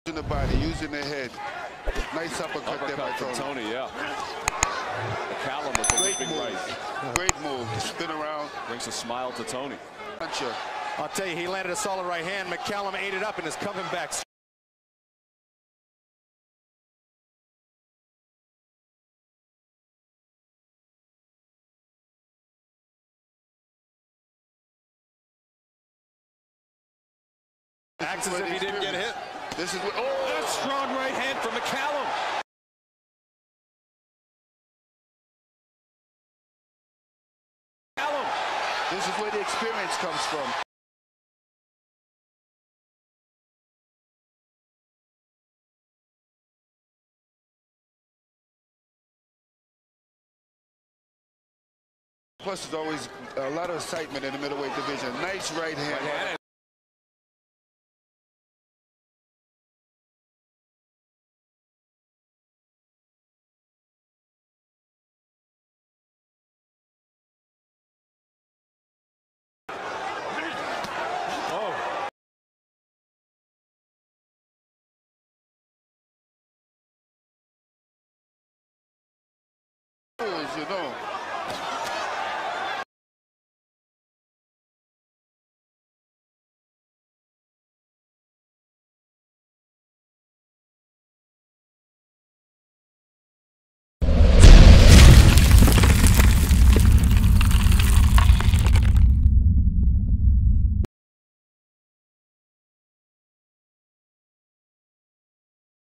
Using the body, using the head. Nice uppercut there by from Tony. Toney, yeah. McCallum with a big right. Great move. Spin around. Brings a smile to Toney. Puncher. I'll tell you, he landed a solid right hand. McCallum ate it up and is coming back. Acts as if he didn't get hit. This is what, A strong right hand from McCallum. This is where the experience comes from. Plus, there's always a lot of excitement in the middleweight division. Nice right hand. As you know.